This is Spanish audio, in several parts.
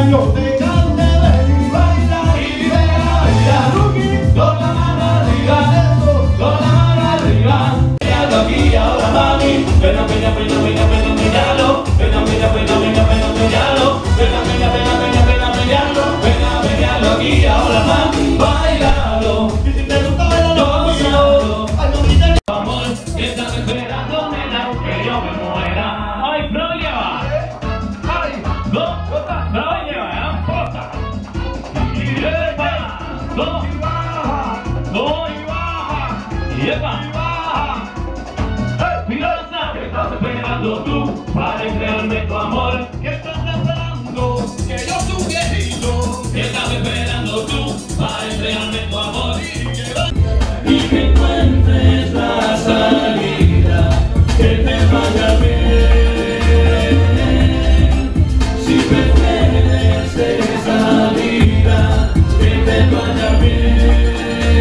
yo te cante, ven y baila y baila. Con la mano arriba, eso, con la mano arriba. Míralo aquí ahora, mami. Pena, pena, pena, pena, pena, míralo. Pena, pena, pena, pena, pena, míralo. Pena, pena, pena, pena, pena, míralo. Pena, míralo aquí ahora, mami. Bailalo. Y si te gusta bailarlo, gózalo. Ay, no grites. Amor, que estás esperando, nena, que yo me muera. Ay, pero lleva. Ay, no, no lleva, ¿eh? Posta. Y epa, no, y baja, no, y baja, y epa, y baja. Mirosa, que estás esperando tú para entregarme tu amor. ¿Qué estás esperando? Que yo soy un viejito. ¿Qué estás esperando tú para entregarme tu amor? Y que encuentres la salida, que te vaya bien. Si prefieres esa vida, que te vaya bien.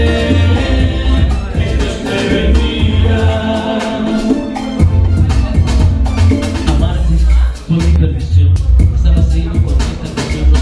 Que Dios te bendiga. Amarte fue mi perdición. Estaba así por esta canción.